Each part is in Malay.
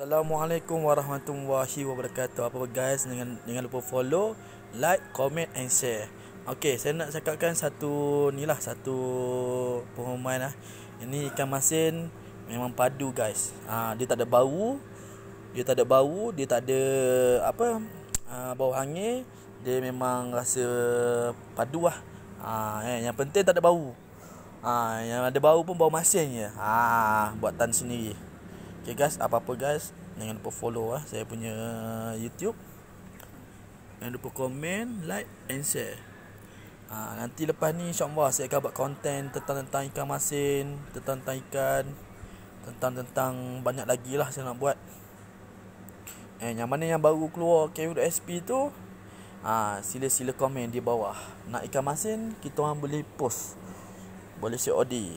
Assalamualaikum warahmatullahi wabarakatuh. Apa guys, jangan lupa follow, like, comment and share. Okey, saya nak cakapkan satu pengumuman lah. Ini ikan masin memang padu guys. Dia tak ada bau, dia tak ada bau hangir. Dia memang rasa padu lah. Yang penting tak ada bau. Yang ada bau pun bau masin je. Buatan sendiri. Okay guys, apa-apa guys, jangan lupa follow saya punya YouTube. Jangan lupa komen, like and share. Nanti lepas ni insyaAllah saya akan buat konten tentang ikan masin, tentang ikan, tentang banyak lagi lah saya nak buat. Yang mana yang baru keluar KU.SP tu, sila komen di bawah. Nak ikan masin, kita orang boleh post, boleh COD.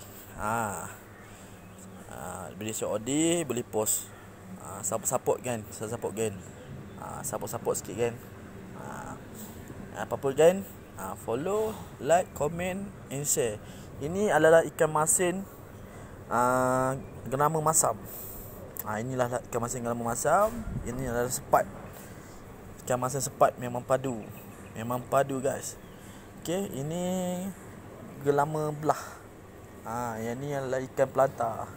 Boleh COD, boleh post. Support kan. Support sikit kan. Apa-apa kan, follow, like, comment and share. Ini adalah ikan masin Gernama Masam. Inilah ikan masin Gernama Masam. Ini adalah sepat. Ikan masin sepat memang padu. Memang padu guys. Okay, ini Gernama Belah. Yang ni adalah ikan pelantar.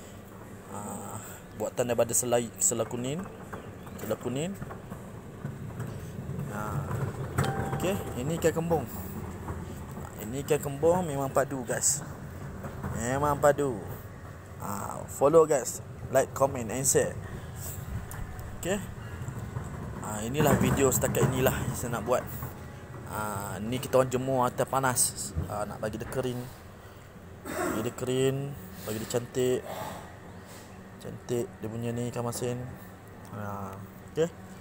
Buatan daripada sela kuning. Okey, ini ikan kembung. Ini ikan kembung memang padu guys. Memang padu. Follow guys, like, comment and share. Okey. Inilah video setakat inilah yang saya nak buat. Ni kita orang jemur atas panas. Nak bagi dia kering. Bagi dia cantik dia punya ni ikan masin. Okey.